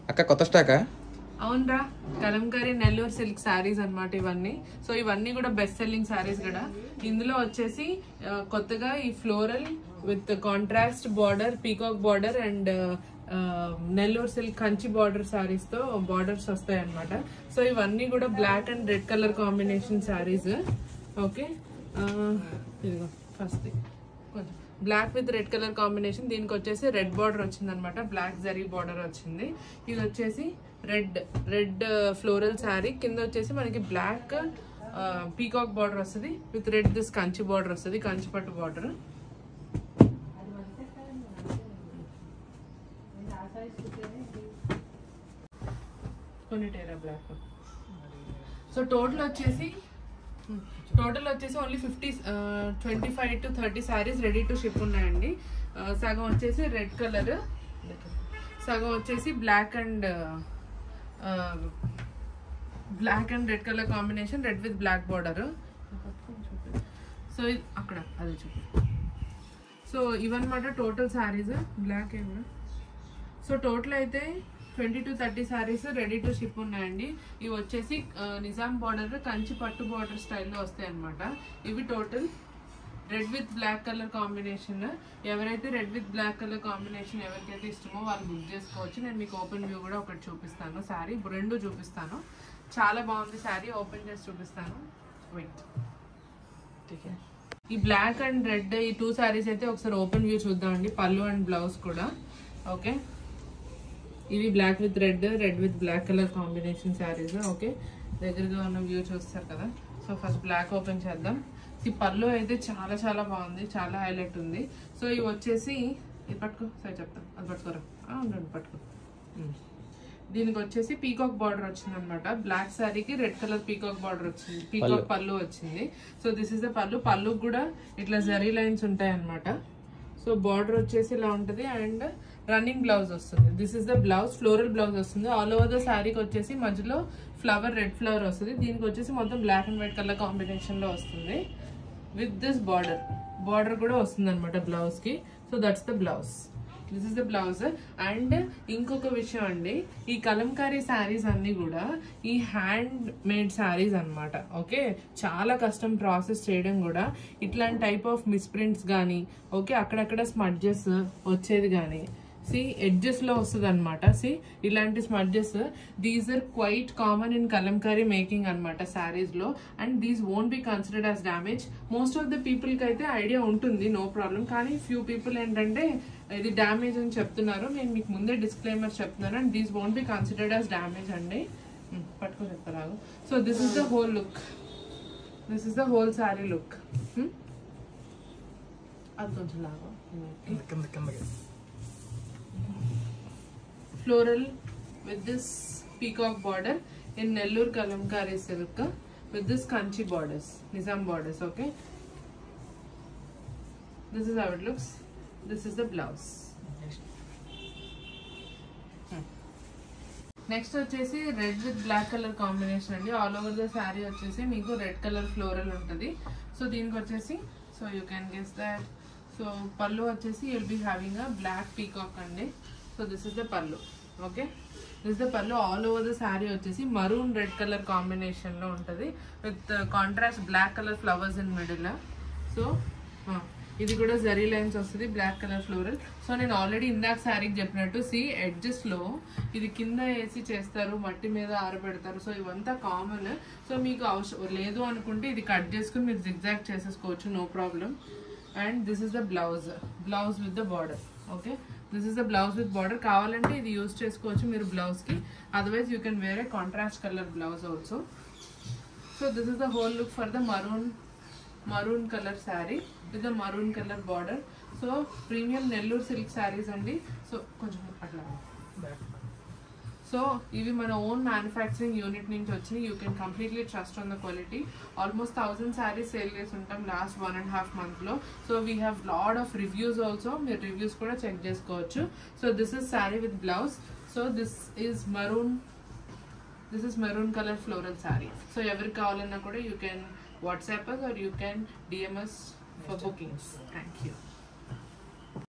అక్క కొత్త స్టాకా? అవునరా, కలంకారీ నెల్లూరు సిల్క్ శారీస్ అన్నమాట ఇవన్నీ. సో ఇవన్నీ కూడా బెస్ట్ సెల్లింగ్ శారీస్ కూడా. ఇందులో వచ్చేసి కొత్తగా ఈ floral with contrast border, peacock border and Nellore silk Kanchi border saris తో బార్డర్స్ వస్తాయి అన్నమాట. సో ఇవన్నీ కూడా black and red colour combination saris. Okay, ఇదిగో ఫస్ట్ కొంచెం black with red colour combination. దీనికి వచ్చేసి రెడ్ బార్డర్ వచ్చింది అనమాట, బ్లాక్ జరీ బార్డర్ వచ్చింది. ఇది వచ్చేసి రెడ్ ఫ్లోరల్ శారీ, కింద వచ్చేసి మనకి బ్లాక్ పీకాక్ బార్డర్ వస్తుంది with red this Kanchi border వస్తుంది, కంచి పట్టు బార్డర్. బ్లాక్. సో టోటల్ వచ్చేసి only 25 to 30 saris ready to ship ఉన్నాయండి. సగం వచ్చేసి రెడ్ కలర్, సగం వచ్చేసి black and red colour combination, red with black border. So అక్కడ అది చూపి. సో ఇవన్నమాట టోటల్ శారీస్. బ్లాక్ ఏమో. సో టోటల్ అయితే 20 to 30 saris ready to ship ఉన్నాయండి. ఇవి వచ్చేసి నిజాం బార్డర్, కంచి పట్టు బార్డర్ స్టైల్లో వస్తాయి అనమాట. ఇవి total red with black colour combination. ఎవరైతే red with black colour combination ఎవరికైతే ఇష్టమో వాళ్ళు బుక్ చేసుకోవచ్చు. నేను మీకు ఓపెన్ వ్యూ కూడా ఒకటి చూపిస్తాను, శారీ రెండు చూపిస్తాను. చాలా బాగుంది శారీ, ఓపెన్ చేసి చూపిస్తాను. వెయిట్. ఈ బ్లాక్ అండ్ రెడ్ ఈ 2 శారీస్ అయితే ఒకసారి ఓపెన్ వ్యూ చూద్దామండి, పళ్ళు అండ్ బ్లౌజ్ కూడా. ఓకే, ఇవి black with red, red with black colour combination saris. Okay, దగ్గరగా ఉన్న వ్యూ చూస్తారు కదా. సో ఫస్ట్ బ్లాక్ ఓపెన్ చేద్దాం. ఈ పళ్ళు అయితే చాలా చాలా బాగుంది, చాలా హైలైట్ ఉంది. సో ఇవి వచ్చేసి ఇది పట్టుకో, సరే చెప్తాం, అది పట్టుకోరా, ఉండండి పట్టుకో. దీనికి వచ్చేసి పీకాక్ బార్డర్ వచ్చింది అనమాట. బ్లాక్ శారీకి రెడ్ కలర్ పీకాక్ బార్డర్ వచ్చింది, పీకాక్ పళ్ళు వచ్చింది. సో దిస్ ఇస్ ద పళ్ళు. పళ్ళు కూడా ఇట్లా జరీ లైన్స్ ఉంటాయి అనమాట. సో బార్డర్ వచ్చేసి ఇలా ఉంటుంది అండ్ రన్నింగ్ బ్లౌజ్ వస్తుంది. This is the blouse, floral blouse వస్తుంది. ఆల్ ఓవర్ ద శారీకి వచ్చేసి మధ్యలో ఫ్లవర్, రెడ్ ఫ్లవర్ వస్తుంది. దీనికి వచ్చేసి మొత్తం black and white colour combination లో వస్తుంది విత్ దిస్ బార్డర్ కూడా వస్తుంది అనమాట బ్లౌజ్ కి. So that's the blouse, this is the blouse. And ఇంకొక విషయం అండి, ఈ కలంకారీ శారీస్ అన్ని కూడా ఈ హ్యాండ్ మేడ్ శారీస్ అనమాట. ఓకే, చాలా కష్టం ప్రాసెస్ చేయడం కూడా. ఇట్లాంటి టైప్ ఆఫ్ మిస్ప్రింట్స్ కానీ, ఓకే, అక్కడక్కడ స్మడ్జెస్ వచ్చేది కానీ, సి ఎడ్జెస్ లో వస్తుంది అనమాట. సి ఇలాంటి smudges, these are quite common in Kalamkari making అనమాట శారీస్ లో. And these won't be considered as damage. Most of the people కి అయితే ఐడియా ఉంటుంది, నో ప్రాబ్లం. కానీ ఫ్యూ పీపుల్ ఏంటంటే ఇది డ్యామేజ్ అని చెప్తున్నారు. నేను మీకు ముందే డిస్క్లైమర్ చెప్తున్నాను. And these won't be considered as damage అండి. పట్టుకో చెప్తారు. So this is the whole look, this is the whole sari look. అది కొంచెం లాగా floral with this peacock border in Nellore Kalamkari silk with this kanchi borders, Nizam borders. Okay, this is how it looks. This is the blouse. Next వచ్చేసి red with black colour combination అండి. All over the sari వచ్చేసి మీకు red colour floral ఉంటుంది. So దీనికి వచ్చేసి, so you can guess that. So pallu వచ్చేసి you'll be having a black peacock అండి. So this is the pallu. Okay, this the pallu. All over the sari వచ్చేసి maroon red colour combination లో ఉంటుంది with contrast black colour flowers in middle. So ఇది కూడా zari lines వస్తుంది, black colour floral. So నేను already ఇందాక శారీకి చెప్పినట్టు సి ఎడ్జెస్ లో ఇది కింద వేసి చేస్తారు, మట్టి మీద ఆరబెడతారు. సో ఇవంతా కామన్. సో మీకు అవసరం లేదు అనుకుంటే ఇది కట్ చేసుకుని మీరు జిగ్జాగ్ చేసేసుకోవచ్చు, no problem. And this is the blouse with the border. Okay, this is the blouse with border. కావాలంటే ఇది యూజ్ చేసుకోవచ్చు మీరు బ్లౌజ్ కి, otherwise you can wear a contrast colour blouse also. So this is the whole look for the maroon color saree with the maroon color border. So premium Nellore silk sarees andi. So koncham atla. So ivi mana own manufacturing unit nunchi vachini. You can completely trust on the quality. Almost 1000 sarees sale chesi untam last 1.5 month lo. So we have lot of reviews also. Meer reviews kuda check chesukovachu. So this is saree with blouse. So this is maroon color floral saree. So every kavalana kuda you can WhatsApp us or you can DM us for bookings. Thank you.